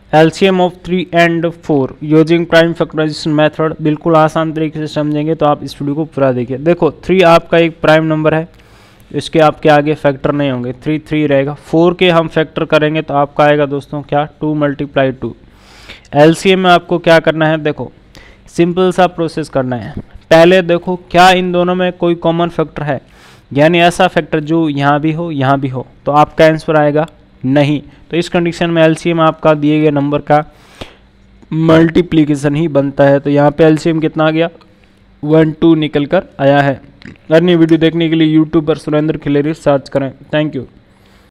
LCM of 3 and 4 using prime factorisation method, बिल्कुल आसान तरीके से समझेंगे तो आप इस वीडियो को पूरा देखिए। देखो 3 आपका एक प्राइम नंबर है, इसके आपके आगे फैक्टर नहीं होंगे, 3 3 रहेगा। 4 के हम फैक्टर करेंगे तो आपका आएगा दोस्तों क्या, 2 × 2। एलसीएम में आपको क्या करना है, देखो सिंपल सा प्रोसेस करना है। पहले देखो क्या इन दोनों में कोई कॉमन फैक्टर है, यानी ऐसा फैक्टर जो यहाँ भी हो यहाँ भी हो, तो आपका आंसर आएगा नहीं। तो इस कंडीशन में एलसीएम आपका दिए गए नंबर का मल्टीप्लिकेशन ही बनता है। तो यहाँ पे एलसीएम कितना आ गया, 1 2 निकल कर आया है। अन्य वीडियो देखने के लिए यूट्यूब पर सुरेंद्र खिलेरी सर्च करें। Thank you.